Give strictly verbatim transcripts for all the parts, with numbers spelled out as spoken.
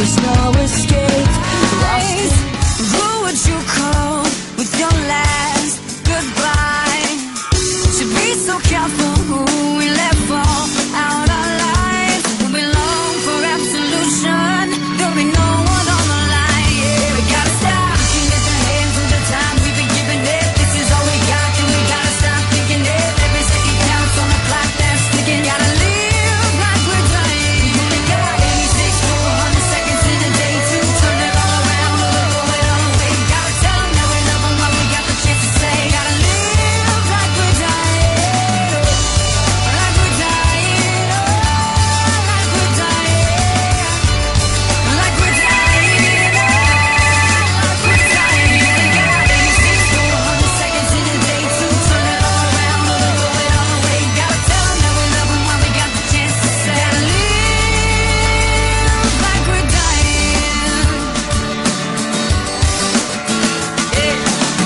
there's no escape. Lost. Who would you call with your last goodbye? Should be so careful who we let fall out our lives. We long for absolution. There'll be no one on the line. Yeah, we gotta stop looking at the hands of the time we've been giving it. This is all we got, and we gotta stop thinking it. Every second counts on the clock that's ticking. Gotta live like we're dying. We only got eighty-six, four hundred seconds in a day to turn it all around or throw it all away. Gotta tell them that we love them while we got the chance to say. Gotta live like we're dying, like we're dying, like we're dying, like we're dying, like we're dying. We only got eighty-six, four hundred seconds in a day to turn it all around or throw it all away. Gotta tell them that we love them while we got the chance to say. Gotta live like we're dying. Yeah.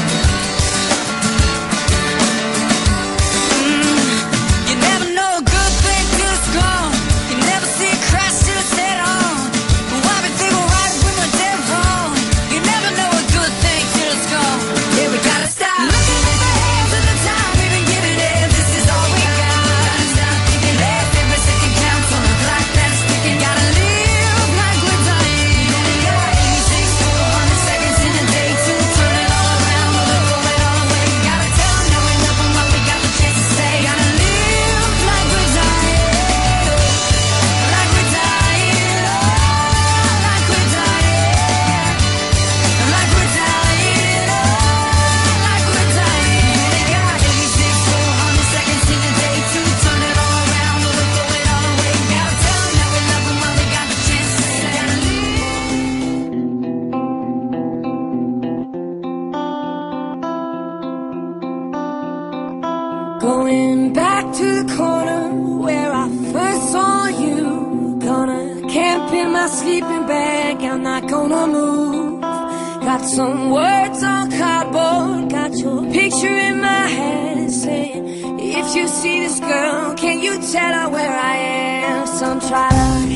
You never know a good thing till it's gone. You never see it crash till it's head on. Why we think we're right when we're dead wrong? You never know a good thing till it's gone. Yeah, we gotta stop looking at the hands of the time we've been giving it. This is all we got. Gotta stop thinking left. Every second counts on the clock that's ticking. Gotta live like we're dying. We only got eighty-six, four hundred seconds in a day to turn it all around or throw it all away. Gotta tell them that we love them while we got the chance to say. Gotta live like we're dying, like we're dying, like we're dying, like we're dying, like we're dying. We only got eighty-six, four hundred seconds in a day to turn it all around or throw it all away. Gotta tell them that we love them while we got the chance to say. Gotta Going back to the corner where I first saw you. Gonna camp in my sleeping bag, I'm not gonna move. Got some words on cardboard, got your picture in my head saying, if you see this girl, can you tell her where I am? Some try to